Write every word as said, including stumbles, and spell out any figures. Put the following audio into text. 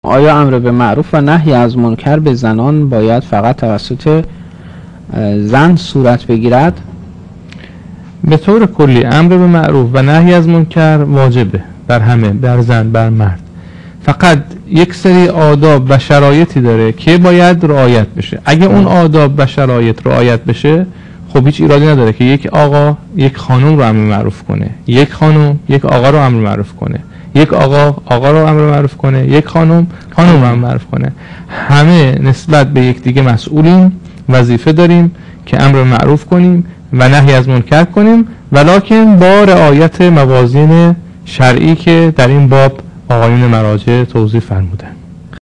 آیا امر به معروف و نهی از منکر به زنان باید فقط توسط زن صورت بگیرد؟ به طور کلی امر به معروف و نهی از منکر واجبه بر همه، بر زن بر مرد. فقط یک سری آداب و شرایطی داره که باید رعایت بشه. اگه اون آداب و شرایط رعایت بشه خب هیچ ایرادی نداره که یک آقا یک خانم رو امر معروف کنه، یک خانم یک آقا رو امر معروف کنه، یک آقا آقا رو امر معروف کنه، یک خانم خانم رو امر معروف کنه. همه نسبت به یک دیگه مسئولیم، وظیفه داریم که امر معروف کنیم و نهی از منکر کنیم، ولکن با رعایت موازین شرعی که در این باب آقایون مراجع توضیح فرمودند.